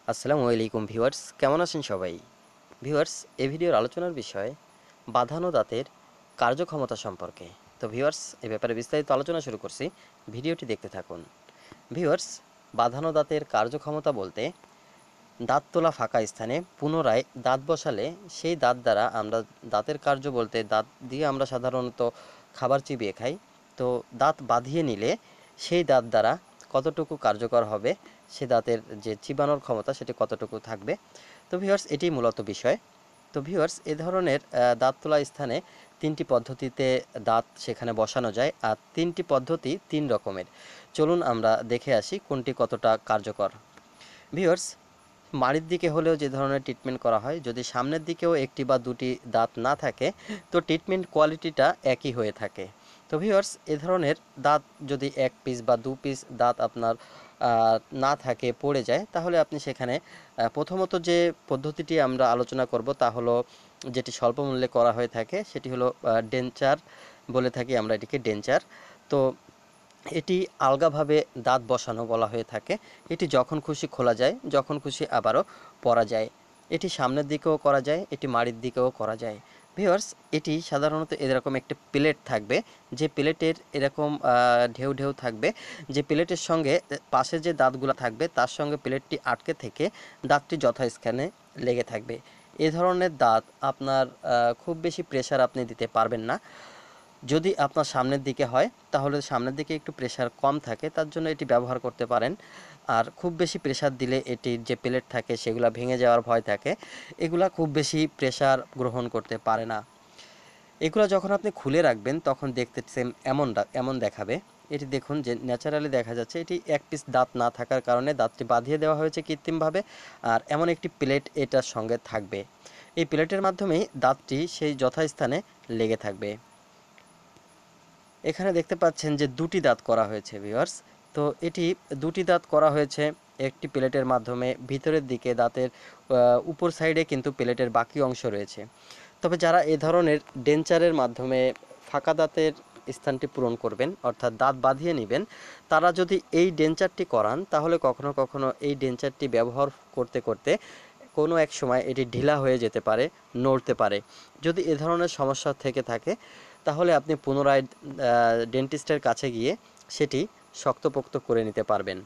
আসসালামু আলাইকুম ভিউয়ার্স, কেমন আছেন সবাই? ভিউয়ার্স, এই ভিডিওর আলোচনার বিষয় বাঁধানো দাঁতের কার্যক্ষমতা সম্পর্কে। তো ভিউয়ার্স, এই ব্যাপারে বিস্তারিত আলোচনা শুরু করছি, ভিডিওটি দেখতে থাকুন। ভিউয়ার্স, বাঁধানো দাঁতের কার্যক্ষমতা বলতে দাঁত তোলা ফাঁকা স্থানে পুনরায় দাঁত বসালে সেই দাঁত দ্বারা আমরা দাঁতের কার্য বলতে দাঁত দিয়ে আমরা সাধারণত খাবার চিবিয়ে খাই। তো দাঁত বাঁধিয়ে নিলে সেই দাঁত দ্বারা কতটুকু কার্যকর হবে, সে দাঁতের যে চিবানোর ক্ষমতা সেটি কতটুকু থাকবে। তো ভিউয়ার্স, এটিই মূলত বিষয়। তো ভিউয়ার্স, এ ধরনের দাঁত তোলা স্থানে তিনটি পদ্ধতিতে দাঁত সেখানে বসানো যায়, আর তিনটি পদ্ধতি তিন রকমের। চলুন আমরা দেখে আসি কোনটি কতটা কার্যকর। ভিউয়ার্স, মাড়ির দিকে হলেও যে ধরনের ট্রিটমেন্ট করা হয়, যদি সামনের দিকেও একটি বা দুটি দাঁত না থাকে তো ট্রিটমেন্ট কোয়ালিটিটা একই হয়ে থাকে। তো ভিউয়ার্স, এ ধরনের দাঁত যদি এক পিস বা দু পিস দাঁত আপনার না থাকে, পড়ে যায়, তাহলে আপনি সেখানে প্রথমত যে পদ্ধতিটি আমরা আলোচনা করব তা হলো, যেটি স্বল্প মূল্যে করা হয়ে থাকে, সেটি হলো ডেঞ্চার বলে থাকি আমরা এটিকে, ডেঞ্চার। তো এটি আলগাভাবে দাঁত বসানো বলা হয়ে থাকে। এটি যখন খুশি খোলা যায়, যখন খুশি আবারও পরা যায়। এটি সামনের দিকেও করা যায়, এটি মাড়ির দিকেও করা যায়। ভিউয়ার্স, এটি সাধারণত এরকম একটি প্লেট থাকবে, যে প্লেটের এরকম ঢেউ ঢেউ থাকবে, যে প্লেটের সঙ্গে পাশে যে দাঁতগুলো থাকবে তার সঙ্গে প্লেটটি আটকে থেকে দাঁতটি যথাস্থানে লেগে থাকবে। এ ধরনের দাঁত আপনার খুব বেশি প্রেসার আপনি দিতে পারবেন না। যদি আপনার সামনের দিকে হয় তাহলে সামনের দিকে একটু প্রেসার কম থাকে, তার জন্য এটি ব্যবহার করতে পারেন। আর খুব বেশি প্রেসার দিলে এটির যে প্লেট থাকে সেগুলো ভেঙে যাওয়ার ভয় থাকে, এগুলা খুব বেশি প্রেসার গ্রহণ করতে পারে না। এগুলো যখন আপনি খুলে রাখবেন তখন দেখতে সেম এমন দেখাবে। এটি দেখুন যে ন্যাচারালি দেখা যাচ্ছে এটি এক পিস দাঁত না থাকার কারণে দাঁতটি বাঁধিয়ে দেওয়া হয়েছে কৃত্রিমভাবে, আর এমন একটি প্লেট এটার সঙ্গে থাকবে। এই প্লেটের মাধ্যমেই দাঁতটি সেই যথাস্থানে লেগে থাকবে। এখানে দেখতে পাচ্ছেন যে দুটি দাঁত করা হয়েছে ভিউয়ার্স। তো এটি দুটি দাঁত করা হয়েছে একটি প্লেটের মাধ্যমে। ভিতরের দিকে দাঁতের উপর সাইডে কিন্তু প্লেটের বাকি অংশ রয়েছে। তবে যারা এ ধরনের ডেঞ্চারের মাধ্যমে ফাঁকা দাঁতের স্থানটি পূরণ করবেন, অর্থাৎ দাঁত বাঁধিয়ে নেবেন, তারা যদি এই ডেঞ্চারটি করান তাহলে কখনো কখনো এই ডেঞ্চারটি ব্যবহার করতে করতে কোনো এক সময় এটি ঢিলা হয়ে যেতে পারে, নড়তে পারে। যদি এ ধরনের সমস্যা থেকে থাকে তাহলে আপনি পুনরায় ডেন্টিস্টের কাছে গিয়ে সেটি শক্তপোক্ত করে নিতে পারবেন।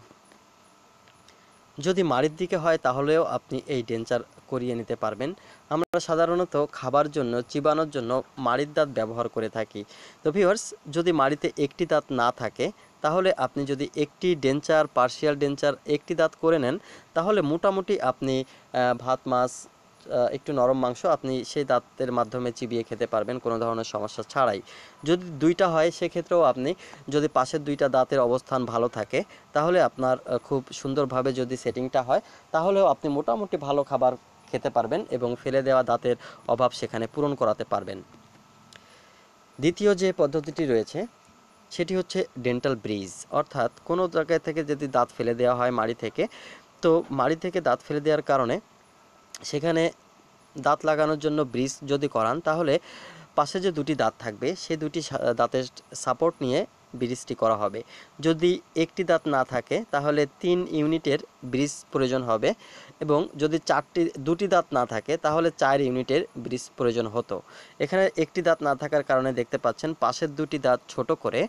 যদি মাড়ির দিকে হয় তাহলেও আপনি এই ডেঞ্চার করিয়ে নিতে পারবেন। আমরা সাধারণত খাবার জন্য, চিবানোর জন্য মাড়ির দাঁত ব্যবহার করে থাকি। তো ভিউয়ার্স, যদি মাড়িতে একটি দাঁত না থাকে তাহলে আপনি যদি একটি ডেঞ্চার, পার্শিয়াল ডেঞ্চার একটি দাঁত করে নেন তাহলে মোটামুটি আপনি ভাত, মাছ, একটু নরম মাংস আপনি সেই দাঁতের মাধ্যমে চিবিয়ে খেতে পারবেন কোনো ধরনের সমস্যা ছাড়াই। যদি দুইটা হয় সেক্ষেত্রেও আপনি, যদি পাশের দুইটা দাঁতের অবস্থান ভালো থাকে তাহলে আপনার খুব সুন্দরভাবে যদি সেটিংটা হয় তাহলেও আপনি মোটামুটি ভালো খাবার খেতে পারবেন এবং ফেলে দেওয়া দাঁতের অভাব সেখানে পূরণ করাতে পারবেন। দ্বিতীয় যে পদ্ধতিটি রয়েছে সেটি হচ্ছে ডেন্টাল ব্রিজ, অর্থাৎ কোনো জায়গায় থেকে যদি দাঁত ফেলে দেওয়া হয় মাড়ি থেকে, তো মাড়ি থেকে দাঁত ফেলে দেওয়ার কারণে সেখানে দাঁত লাগানোর জন্য ব্রিজ যদি করান তাহলে পাশে যে দুটি দাঁত থাকবে সেই দুটি দাঁতের সাপোর্ট নিয়ে ব্রিজটি করা হবে। যদি একটি দাঁত না থাকে তাহলে 3 ইউনিটের ব্রিজ প্রয়োজন হবে, এবং যদি দুটি দাঁত না থাকে তাহলে 4 ইউনিটের ব্রিজ প্রয়োজন হতো। এখানে একটি দাঁত না থাকার কারণে দেখতে পাচ্ছেন পাশের দুটি দাঁত ছোট করে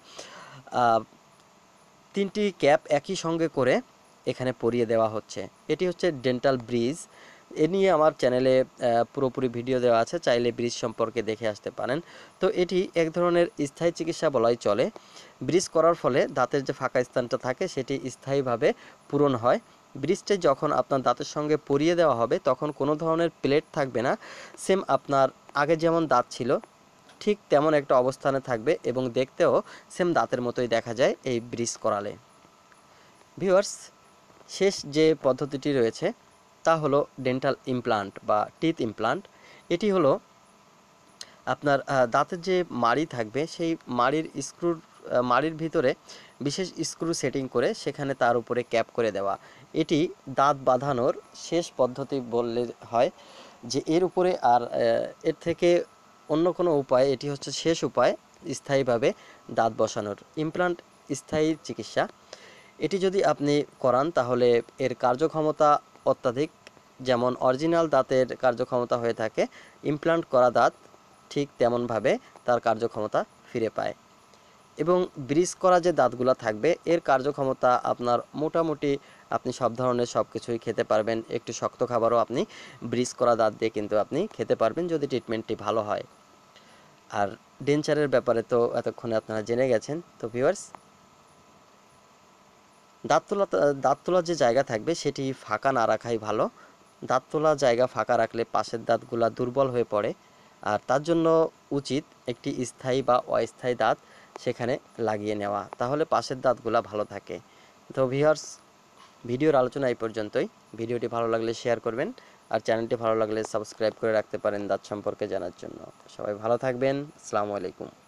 তিনটি ক্যাপ একই সঙ্গে করে এখানে পরিয়ে দেওয়া হচ্ছে। এটি হচ্ছে ডেন্টাল ব্রিজ। এ নিয়ে আমার চ্যানেলে পুরোপুরি ভিডিও দেওয়া আছে, চাইলে ব্রিজ সম্পর্কে দেখে আসতে পারেন। তো এটি এক ধরনের স্থায়ী চিকিৎসা বলাই চলে। ব্রিজ করার ফলে দাঁতের যে ফাঁকা স্থানটা থাকে সেটি স্থায়ীভাবে পূরণ হয়। ব্রিজটি যখন আপনার দাঁতের সঙ্গে পরিয়ে দেওয়া হবে তখন কোনো ধরনের প্লেট থাকবে না, সেম আপনার আগে যেমন দাঁত ছিল ঠিক তেমন একটা অবস্থানে থাকবে এবং দেখতেও সেম দাঁতের মতোই দেখা যায় এই ব্রিজ করালে। ভিউয়ার্স, শেষ যে পদ্ধতিটি রয়েছে তা হলো ডেন্টাল ইমপ্লান্ট বা টিথ ইমপ্লান্ট। এটি হলো আপনার দাঁতের যে মাড়ি থাকবে সেই মাড়ির ভিতরে বিশেষ স্ক্রু সেটিং করে সেখানে তার উপরে ক্যাপ করে দেওয়া। এটি দাঁত বাঁধানোর শেষ পদ্ধতি বললে হয়, যে এর উপরে আর এর থেকে অন্য কোনো উপায়, এটি হচ্ছে শেষ উপায় স্থায়ীভাবে দাঁত বসানোর। ইমপ্লান্ট স্থায়ী চিকিৎসা। এটি যদি আপনি করান তাহলে এর কার্যক্ষমতা অত্যাধিক, যেমন অরিজিনাল দাঁতের কার্যক্ষমতা হয়ে থাকে, ইমপ্লান্ট করা দাঁত ঠিক তেমনভাবে তার কার্যক্ষমতা ফিরে পায়। এবং ব্রিজ করা যে দাঁতগুলো থাকবে এর কার্যক্ষমতা আপনার মোটামুটি, আপনি সব ধরনের সব কিছুই খেতে পারবেন। একটু শক্ত খাবারও আপনি ব্রিজ করা দাঁত দিয়ে কিন্তু আপনি খেতে পারবেন যদি ট্রিটমেন্টটি ভালো হয়। আর ডেঞ্চারের ব্যাপারে তো এতক্ষণে আপনারা জেনে গেছেন। তো ভিউয়ার্স, দাঁত তোলার যে জায়গা থাকবে সেটি ফাঁকা না রাখাই ভালো। দাঁত তোলা জায়গা ফাঁকা রাখলে পাশের দাঁতগুলা দুর্বল হয়ে পড়ে, আর তার জন্য উচিত একটি স্থায়ী বা অস্থায়ী দাঁত সেখানে লাগিয়ে নেওয়া, তাহলে পাশের দাঁতগুলা ভালো থাকে। তো ভিউয়ার্স, ভিডিওর আলোচনা এই পর্যন্তই। ভিডিওটি ভালো লাগলে শেয়ার করবেন, আর চ্যানেলটি ভালো লাগলে সাবস্ক্রাইব করে রাখতে পারেন দাঁত সম্পর্কে জানার জন্য। সবাই ভালো থাকবেন। আসসালামু আলাইকুম।